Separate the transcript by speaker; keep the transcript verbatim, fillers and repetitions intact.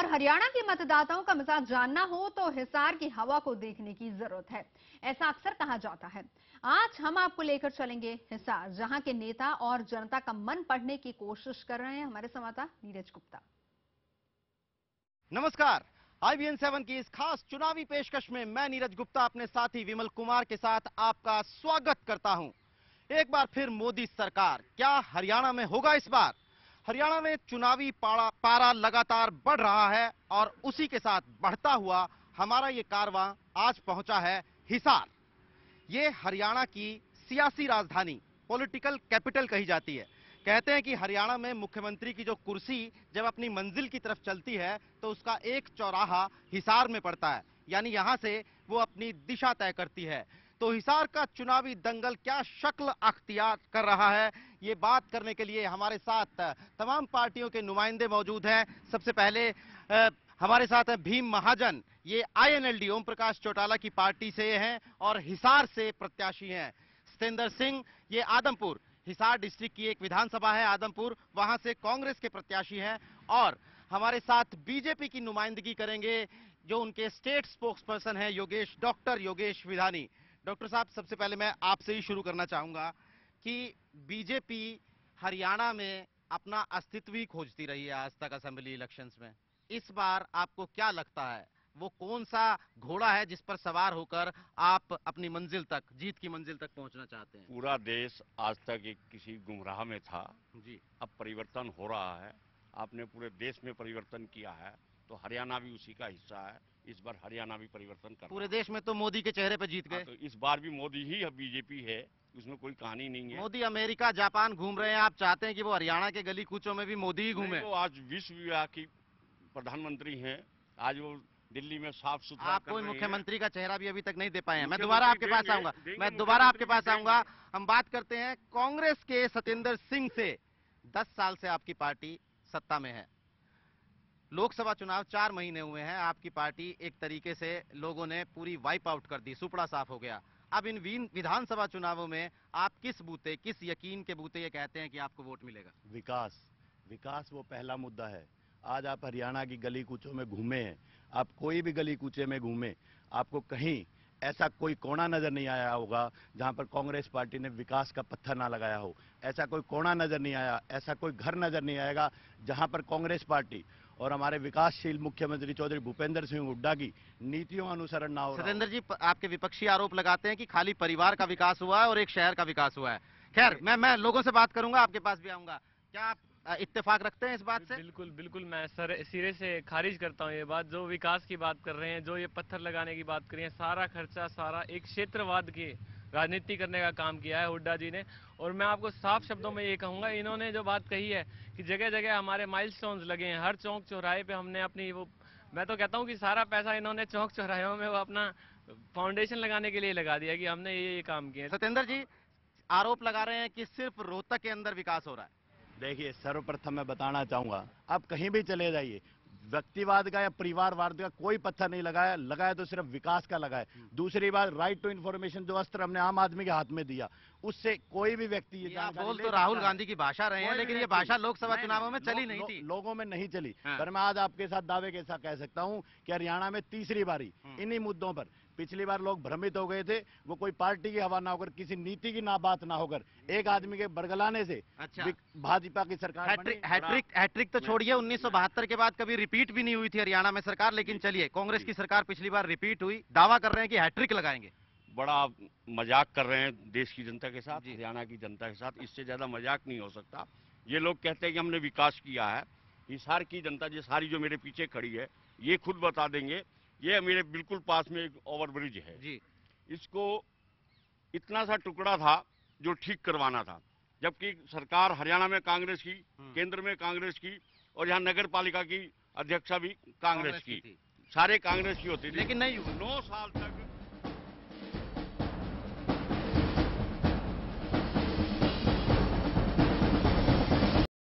Speaker 1: हरियाणा के मतदाताओं का मिजाज जानना हो तो हिसार की हवा को देखने की जरूरत है, ऐसा अक्सर कहा जाता है। आज हम आपको लेकर चलेंगे हिसार, जहां के नेता और जनता का मन पढ़ने की कोशिश कर रहे हैं हमारे संवाददाता नीरज गुप्ता।
Speaker 2: नमस्कार, आई बी एन सेवन की इस खास चुनावी पेशकश में मैं नीरज गुप्ता अपने साथी विमल कुमार के साथ आपका स्वागत करता हूं। एक बार फिर मोदी सरकार, क्या हरियाणा में होगा इस बार? हरियाणा में चुनावी पारा, पारा लगातार बढ़ रहा है और उसी के साथ बढ़ता हुआ हमारा ये कारवां आज पहुंचा है हिसार। ये हरियाणा की सियासी राजधानी, पॉलिटिकल कैपिटल कही जाती है। कहते हैं कि हरियाणा में मुख्यमंत्री की जो कुर्सी जब अपनी मंजिल की तरफ चलती है तो उसका एक चौराहा हिसार में पड़ता है, यानी यहां से वो अपनी दिशा तय करती है। तो हिसार का चुनावी दंगल क्या शक्ल अख्तियार कर रहा है, ये बात करने के लिए हमारे साथ तमाम पार्टियों के नुमाइंदे मौजूद हैं। सबसे पहले आ, हमारे साथ है भीम महाजन, ये I N L D Om Prakash Chautala की पार्टी से हैं और हिसार से प्रत्याशी हैं। सतेंद्र सिंह, ये आदमपुर, हिसार डिस्ट्रिक्ट की एक विधानसभा है आदमपुर, वहां से कांग्रेस के प्रत्याशी हैं। और हमारे साथ बी जे पी की नुमाइंदगी करेंगे जो उनके स्टेट स्पोक्स पर्सन है योगेश, डॉक्टर योगेश विधानी। डॉक्टर साहब, सबसे पहले मैं आपसे ही शुरू करना चाहूंगा कि बी जे पी हरियाणा में अपना अस्तित्व ही खोजती रही है आज तक असेंबली इलेक्शंस में। इस बार आपको क्या लगता है, वो कौन सा घोड़ा है जिस पर सवार होकर आप अपनी मंजिल तक, जीत की मंजिल तक पहुंचना चाहते हैं?
Speaker 3: पूरा देश आज तक एक किसी गुमराह में था
Speaker 2: जी,
Speaker 3: अब परिवर्तन हो रहा है। आपने पूरे देश में परिवर्तन किया है तो हरियाणा भी उसी का हिस्सा है। इस बार हरियाणा भी परिवर्तन कर
Speaker 2: पूरे देश में तो मोदी के चेहरे पे जीत गए।
Speaker 3: तो इस बार भी मोदी ही बी जे पी है, उसमें कोई कहानी नहीं है।
Speaker 2: मोदी अमेरिका जापान घूम रहे हैं, आप चाहते हैं कि वो हरियाणा के गली कूचों में भी मोदी ही घूमे?
Speaker 3: वो आज विश्व व्यापी प्रधानमंत्री हैं, आज वो दिल्ली में साफ सुथरा
Speaker 2: आप कोई मुख्यमंत्री का चेहरा भी अभी तक नहीं दे पाए हैं। मैं
Speaker 3: मुख्यमंत्री
Speaker 2: दोबारा आपके पास
Speaker 3: देंगे,
Speaker 2: आऊंगा
Speaker 3: देंगे,
Speaker 2: मैं दोबारा आपके
Speaker 3: मुख्यमंत्री
Speaker 2: पास आऊंगा।
Speaker 3: देंगे।
Speaker 2: हम बात करते हैं कांग्रेस के सतेंद्र सिंह से। दस साल से आपकी पार्टी सत्ता में है, लोकसभा चुनाव चार महीने हुए हैं, आपकी पार्टी एक तरीके से लोगों ने पूरी वाइप आउट कर दी, सुपड़ा साफ हो गया। अब इन विधानसभा चुनावों में आप किस बूते, किस यकीन के बूते ये कहते हैं कि आपको वोट मिलेगा?
Speaker 4: विकास, विकास वो पहला मुद्दा है। आज आप हरियाणा की गली कूचों में घूमे हैं, आप कोई भी गली कूचे में घूमे, आपको कहीं ऐसा कोई कोना नजर नहीं आया होगा जहां पर कांग्रेस पार्टी ने विकास का पत्थर ना लगाया हो। ऐसा कोई कोना नजर नहीं आया, ऐसा कोई घर नजर नहीं आएगा जहां पर कांग्रेस पार्टी और हमारे विकासशील मुख्यमंत्री चौधरी भूपेंद्र सिंह हुड्डा की नीतियों अनुसरण ना हो।
Speaker 2: सतेंद्र जी, आपके विपक्षी आरोप लगाते हैं कि खाली परिवार का विकास हुआ है और एक शहर का विकास हुआ है। खैर, मैं मैं लोगों से बात करूंगा, आपके पास भी आऊंगा। क्या आप इत्तेफाक रखते हैं इस बात से?
Speaker 5: बिल्कुल बिल्कुल, मैं सर सिरे से खारिज करता हूं ये बात। जो विकास की बात कर रहे हैं, जो ये पत्थर लगाने की बात कर रहे हैं, सारा खर्चा सारा एक क्षेत्रवाद की राजनीति करने का काम किया है हुड्डा जी ने। और मैं आपको साफ शब्दों में ये कहूंगा, इन्होंने जो बात कही है कि जगह जगह हमारे माइलस्टोन्स लगे हैं, हर चौक चौराहे पे हमने अपनी वो, मैं तो कहता हूं कि सारा पैसा इन्होंने चौक चौराहों में वो अपना फाउंडेशन लगाने के लिए लगा दिया कि हमने ये ये काम किए।
Speaker 2: सतेंद्र जी, आरोप लगा रहे हैं कि सिर्फ रोहतक के अंदर विकास हो रहा है।
Speaker 4: देखिए, सर्वप्रथम मैं बताना चाहूंगा, आप कहीं भी चले जाइए, व्यक्तिवाद का या परिवारवाद का कोई पत्थर नहीं लगाया, लगाया तो सिर्फ विकास का लगाया। दूसरी बात, राइट टू इन्फॉर्मेशन जो अस्त्र हमने आम आदमी के हाथ में दिया, उससे कोई भी व्यक्ति ये
Speaker 2: आप बोल तो राहुल गांधी की भाषा रहे हैं, लेकिन ये भाषा लोकसभा चुनावों में चली नहीं थी,
Speaker 4: लोगों में नहीं चली।
Speaker 2: हाँ।
Speaker 4: पर मैं आज आपके साथ दावे के साथ कह सकता हूं कि हरियाणा में तीसरी बारी इन्हीं मुद्दों पर, पिछली बार लोग भ्रमित हो गए थे, वो कोई पार्टी की हवा ना होकर, किसी नीति की ना बात ना होकर, एक आदमी के बरगलाने से
Speaker 2: अच्छा,
Speaker 4: भाजपा की सरकार
Speaker 2: हैट्रिक हैट्रिक हैट्रिक तो छोड़िए, उन्नीस सौ बहत्तर के बाद कभी रिपीट भी नहीं हुई थी हरियाणा में सरकार। लेकिन चलिए, कांग्रेस की सरकार पिछली बार रिपीट हुई, दावा कर रहे हैं कि हैट्रिक लगाएंगे।
Speaker 3: बड़ा मजाक कर रहे हैं देश की जनता के साथ, हरियाणा की जनता के साथ। इससे ज्यादा मजाक नहीं हो सकता। ये लोग कहते हैं कि हमने विकास किया है। हिसार की जनता जो सारी जो मेरे पीछे खड़ी है, ये खुद बता देंगे। ये मेरे बिल्कुल पास में एक ओवरब्रिज है जी, इसको इतना सा टुकड़ा था जो ठीक करवाना था, जबकि सरकार हरियाणा में कांग्रेस की, केंद्र में कांग्रेस की, और यहाँ नगर पालिका की अध्यक्षा भी कांग्रेस की, सारे कांग्रेस की होती थी,
Speaker 2: लेकिन नहीं,
Speaker 3: नौ साल तक